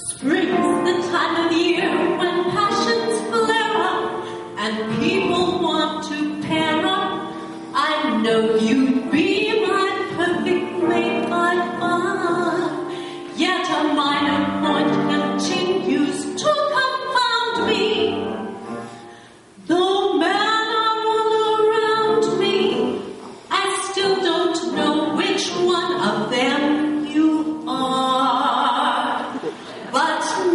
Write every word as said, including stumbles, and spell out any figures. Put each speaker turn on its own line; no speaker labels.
Spring's the time of year when passions flare up and people want to pair up. I know you'd be my perfect mate by far. Yet a minor point continues to confound me. Though men are all around me, I still don't know which one of them you are. But